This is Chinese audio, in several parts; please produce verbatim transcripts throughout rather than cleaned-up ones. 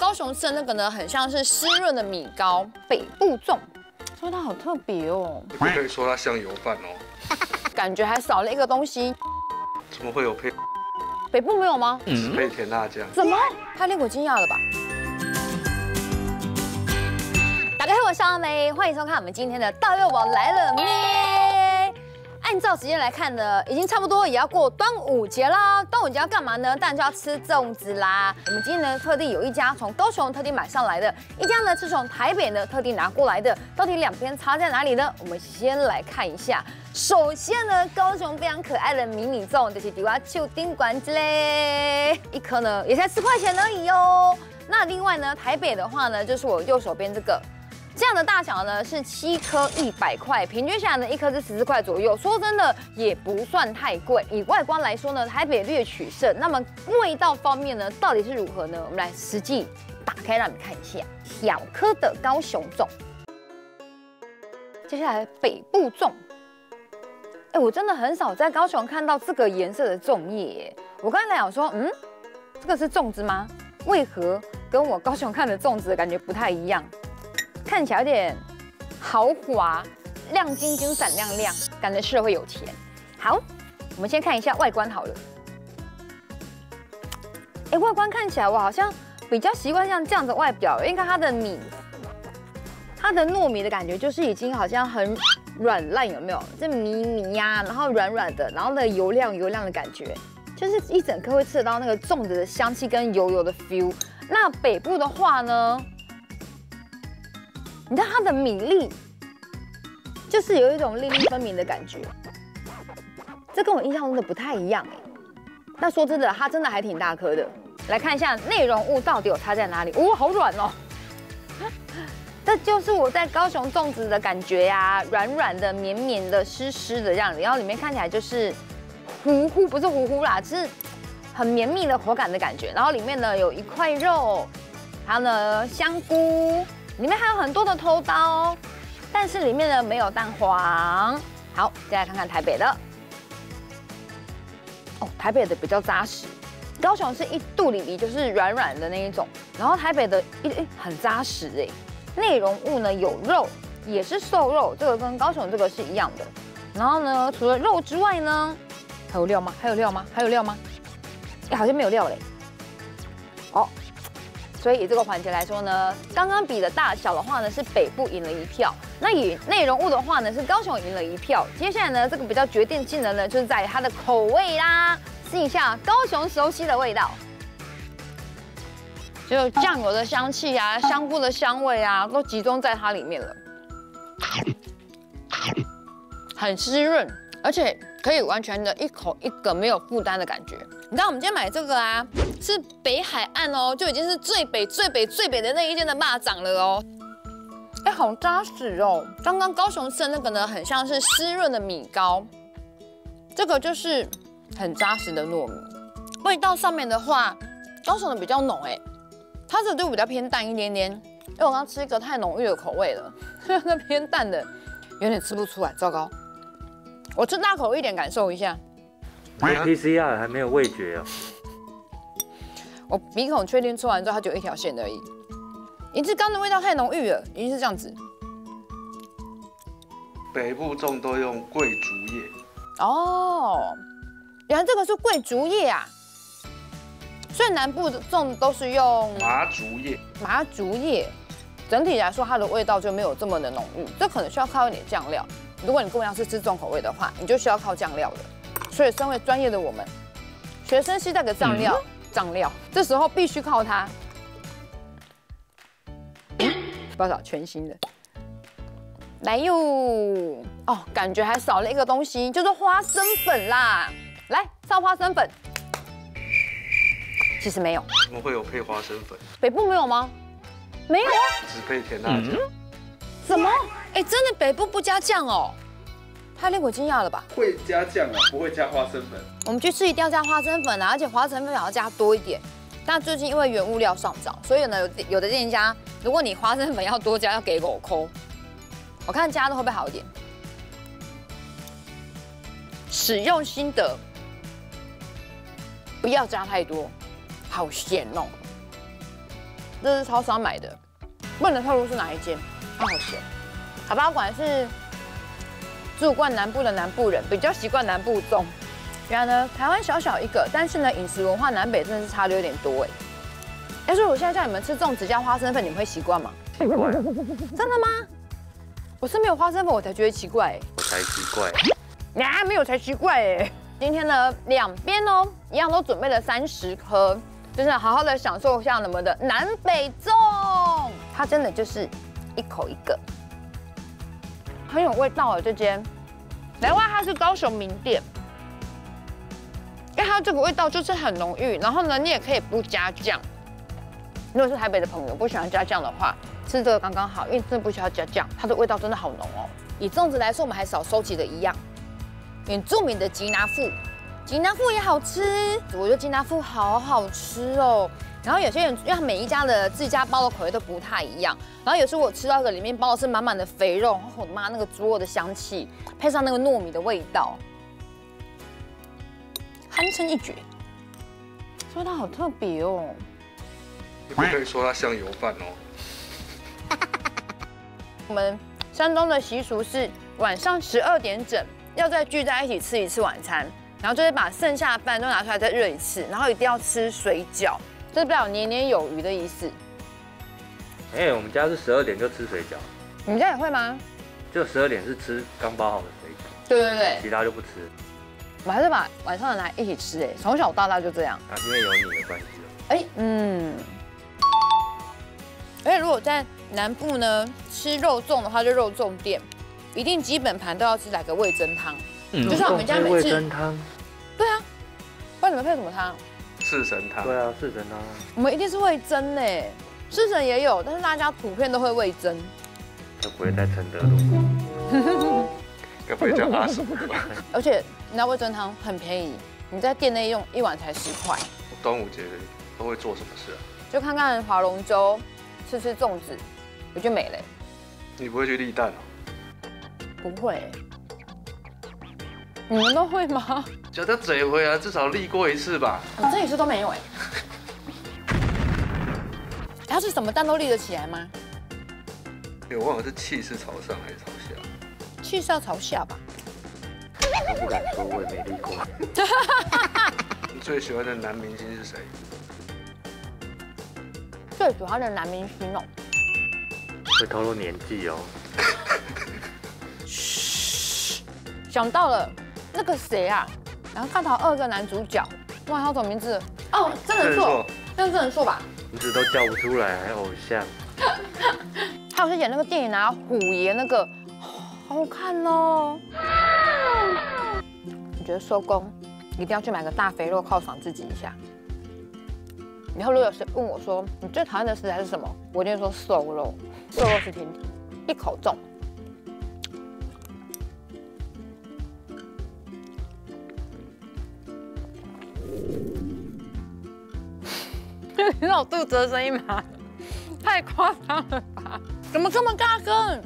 高雄吃的那个呢，很像是湿润的米糕，北部粽，所以它好特别哦。 你不可以说它像油饭哦， 感觉还少了一个东西。 怎么会有配？ 北部没有吗？ 只配甜辣酱。 怎么？太令我惊讶了吧！大家好，我是阿梅，欢迎收看我们今天的《大胃王来了咩》。按照时间来看呢，已经差不多也要过端午节啦。端午节要干嘛呢？当然就要吃粽子啦。我们今天呢，特地有一家从高雄特地买上来的，一家呢是从台北呢特地拿过来的。到底两边差在哪里呢？我们先来看一下。首先呢，高雄非常可爱的迷你粽，就是迪瓦秋丁馆之嘞，一颗呢也才十块钱而已哦。那另外呢，台北的话呢，就是我右手边这个。这样的大小呢是七颗一百块，平均下来呢一颗是十四块左右。说真的也不算太贵。以外观来说呢，台北略取胜。那么味道方面呢，到底是如何呢？我们来实际打开让你们看一下小颗的高雄粽。接下来北部粽，哎，我真的很少在高雄看到这个颜色的粽叶。我刚才想说，嗯，这个是粽子吗？为何跟我高雄看的粽子的感觉不太一样？看起来有点豪华，亮晶晶、闪亮亮，感觉吃了会有钱。好，我们先看一下外观好了。哎，外观看起来我好像比较习惯像这样的外表，因为它的米，它的糯米的感觉就是已经好像很软烂，有没有？这米米呀，然后软软的，然后呢油亮油亮的感觉，就是一整颗会吃得到那个粽子的香气跟油油的 feel。那北部的话呢？你看它的米粒，就是有一种粒粒分明的感觉，这跟我印象中的不太一样哎。那说真的，它真的还挺大颗的。来看一下内容物到底有差在哪里？哇、哦，好软哦！这就是我在高雄粽子的感觉呀、啊，软软的、绵绵的、湿湿的这样子，然后里面看起来就是糊糊，不是糊糊啦，是很绵密的口感的感觉。然后里面呢有一块肉，还有呢香菇。里面还有很多的头刀，但是里面呢没有蛋黄。好，再来看看台北的。哦，台北的比较扎实，高雄是一肚里里就是软软的那一种，然后台北的一哎很扎实哎。内容物呢有肉，也是瘦肉，这个跟高雄这个是一样的。然后呢，除了肉之外呢，还有料吗？还有料吗？还有料吗？哎，好像没有料嘞。哦。所以以这个环节来说呢，刚刚比的大小的话呢，是北部赢了一票。那以内容物的话呢，是高雄赢了一票。接下来呢，这个比较决定性的呢，就是在它的口味啦。试一下高雄熟悉的味道，就酱油的香气啊，香菇的香味啊，都集中在它里面了，很湿润，而且可以完全的一口一个没有负担的感觉。你知道我们今天买这个啊，是北海岸哦，就已经是最北、最北、最北的那一间的蚂蚱了哦。哎，好扎实哦！刚刚高雄吃的那个呢，很像是湿润的米糕，这个就是很扎实的糯米。味道上面的话，高雄的比较浓哎，它这个就比较偏淡一点点。因为我刚刚吃一个太浓郁的口味了，那偏淡的有点吃不出来，糟糕。我吃大口一点，感受一下。 P C R 还没有味觉哦。 我鼻孔确定吃完之后，它就有一条线而已。银次刚的味道太浓郁了，一定是这样子。 北部粽都用桂竹叶。 哦，原来这个是桂竹叶啊。所以南部的粽都是用麻竹叶。 麻竹叶，整体来说它的味道就没有这么的浓郁，这可能需要靠一点酱料。如果你跟我一样是吃重口味的话，你就需要靠酱料的。所以，身为专业的我们，学生携带的酱料，酱料，这时候必须靠它。多少全新的，来哟！哦，感觉还少了一个东西，就是花生粉啦。来，上花生粉。其实没有。 怎么会有配花生粉？ 北部没有吗？没有啊。 只配甜辣酱。 什么？哎，真的北部不加酱哦。太令我惊讶了吧？ 会加酱啊，不会加花生粉。 我们去吃一定要加花生粉啊，而且花生粉要加多一点。但最近因为原物料上涨，所以呢，有有的店家，如果你花生粉要多加，要给我扣。我看加的会不会好一点？使用心得，不要加太多，好咸哦。 这是超商买的，不能透露是哪一间，它好咸。好吧，果然是住惯南部的南部人比较习惯南部粽。原来呢，台湾小小一个，但是呢，饮食文化南北真的是差的有点多哎。哎，所以我现在叫你们吃粽子加花生粉，你们会习惯吗？ 奇怪， 真的吗？我是没有花生粉，我才觉得奇怪哎。 我才奇怪。 呀，没有才奇怪哎。今天呢，两边哦一样都准备了三十颗，就是好好的享受一下我们的南北粽。它真的就是一口一个，很有味道哦。这间，难怪它是高雄名店，因为它这个味道就是很浓郁。然后呢，你也可以不加酱。如果是台北的朋友不喜欢加酱的话，吃这个刚刚好，因为真的不需要加酱，它的味道真的好浓哦。以粽子来说，我们还少收集的一样，原住民的吉拿富，吉拿富也好吃，我觉得吉拿富好好吃哦。然后有些人因为它每一家的自家包的口味都不太一样，然后有时候我吃到一个里面包的是满满的肥肉，我的妈，那个猪肉的香气配上那个糯米的味道，堪称一绝。味道好特别哦。 你不可以说它像油饭哦。 我们山东的习俗是晚上十二点整要再聚在一起吃一次晚餐，然后就是把剩下的饭都拿出来再热一次，然后一定要吃水饺，这是表年年有余的意思。 哎，我们家是十二点就吃水饺， 你们家也会吗？ 就十二点是吃刚包好的水饺， 对对对， 其他就不吃。 我还是把晚上的拿一起吃，哎，从小到大就这样。 啊，因为有你的关系了。 哎，嗯。而且如果在南部呢吃肉粽的话，就肉粽店，一定基本盘都要吃来个味噌汤，嗯、就像我们家每次味噌汤。 对啊，不然你们配什么汤？ 四神汤。 对啊，四神汤。 我们一定是味噌呢，四神也有，但是大家普遍都会味噌。 就不会在承德路。 该不会叫阿什么吧？ 而且你知道味噌汤很便宜，你在店内用一碗才十块。 端午节都会做什么事啊？ 就看看划龙舟。吃吃粽子，我就没了。 你不会去立蛋哦？ 不会。你们都会吗？ 叫他嘴回啊，至少立过一次吧。 我这一次都没有哎。它是什么蛋都立得起来吗？ 我忘了是气是朝上还是朝下。 气是要朝下吧？ 我不敢说，我也没立过。 你最喜欢的男明星是谁？ 最喜欢的男明星哦， 会透露年纪哦。 嘘，想到了那个谁啊，然后《大逃二》的男主角，哇，他叫什么名字？哦，郑人硕，那是郑人硕吧？ 名字都叫不出来，还偶像。 他有去演那个电影啊，虎爷那个，好好看哦。我觉得收工一定要去买个大肥肉犒赏自己一下。以后如果有谁问我说你最讨厌的食材是什么，我一定说瘦肉，瘦肉是天敌，一口中。听到我肚子的声音吗？太夸张了吧？怎么这么大根？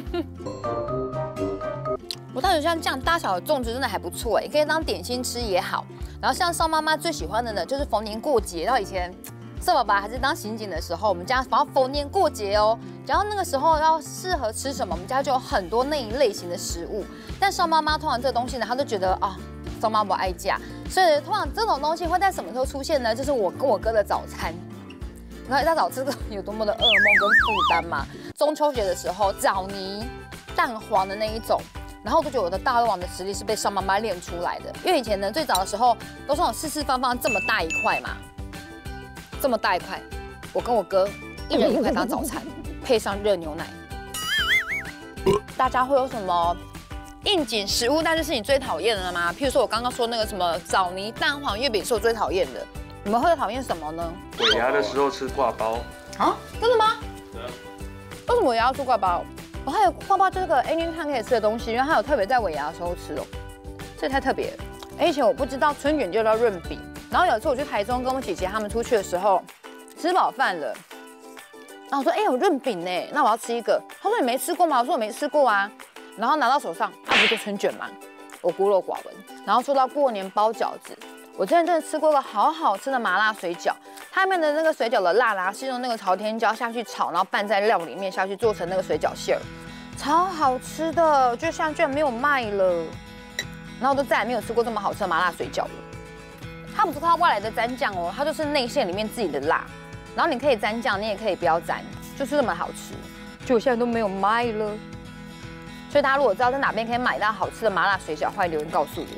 我倒觉得像这样大小的粽子真的还不错哎，可以当点心吃也好。然后像邵妈妈最喜欢的呢，就是逢年过节。然后以前邵爸爸还是当刑警的时候，我们家反正逢年过节哦，只要那个时候要适合吃什么，我们家就有很多那一类型的食物。但邵妈妈通常这个东西呢，她就觉得啊，邵妈不爱嫁，所以通常这种东西会在什么时候出现呢？就是我跟我哥的早餐。你知道一大早吃这个有多么的噩梦跟负担吗？中秋节的时候，枣泥蛋黄的那一种。然后我就觉得我的大胃王的实力是被邵妈妈练出来的，因为以前呢最早的时候都是那种四四方方这么大一块嘛，这么大一块，我跟我哥一人一块当早餐，配上热牛奶。大家会有什么应景食物，但是是你最讨厌的吗？譬如说我刚刚说那个什么枣泥蛋黄月饼是我最讨厌的，你们会讨厌什么呢？ 尾牙的时候吃挂包啊？真的吗？为什么尾牙要吃挂包？哦，还有挂包就是个 anytime 可以吃的东西，因为它有特别在尾牙的时候吃哦，这太特别了。以前我不知道春卷就叫润饼，然后有一次我去台中跟我姐姐他们出去的时候，吃饱饭了，然后我说哎、欸、有润饼呢，那我要吃一个。他说你没吃过吗？我说我没吃过啊。然后拿到手上，那、啊、不就春卷吗？我孤陋寡闻。然后说到过年包饺子， 我之前真的吃过个好好吃的麻辣水饺，它里面的那个水饺的辣啦是用那个朝天椒下去炒，然后拌在料里面下去做成那个水饺馅儿，超好吃的，就现在居然没有卖了，然后我都再也没有吃过这么好吃的麻辣水饺了。它不是靠外来的蘸酱哦，它就是内馅里面自己的辣，然后你可以蘸酱，你也可以不要蘸，就是这么好吃，就现在都没有卖了。所以大家如果知道在哪边可以买到好吃的麻辣水饺，欢迎留言告诉我。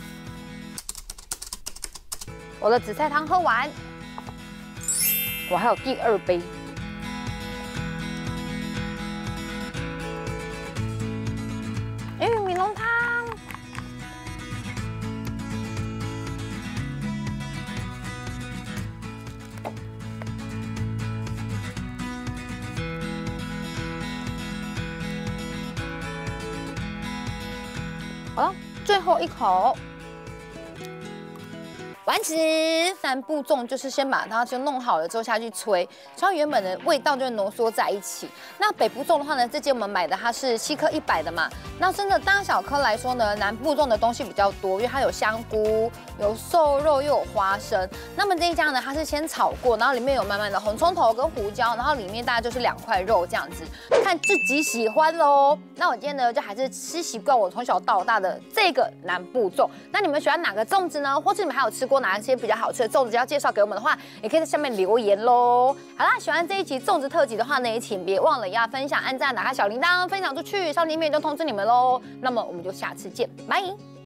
我的紫菜汤喝完，我还有第二杯。玉米浓汤。好了，最后一口。完成，三步骤就是先把它就弄好了之后下去吹，吹到原本的味道就会浓缩在一起。那北部粽的话呢，这间我们买的它是七颗一百的嘛。那真的大小颗来说呢，南部粽的东西比较多，因为它有香菇、有瘦肉又有花生。那么这一家呢，它是先炒过，然后里面有满满的红葱头跟胡椒，然后里面大概就是两块肉这样子，看自己喜欢喽。那我今天呢，就还是吃习惯我从小到大的这个南部粽。那你们喜欢哪个粽子呢？或是你们还有吃过哪一些比较好吃的粽子要介绍给我们的话，也可以在下面留言喽。好啦，喜欢这一期粽子特辑的话呢，也请别忘了要分享、按赞、打开小铃铛，分享出去，上里面就通知你们喽。那么我们就下次见，拜。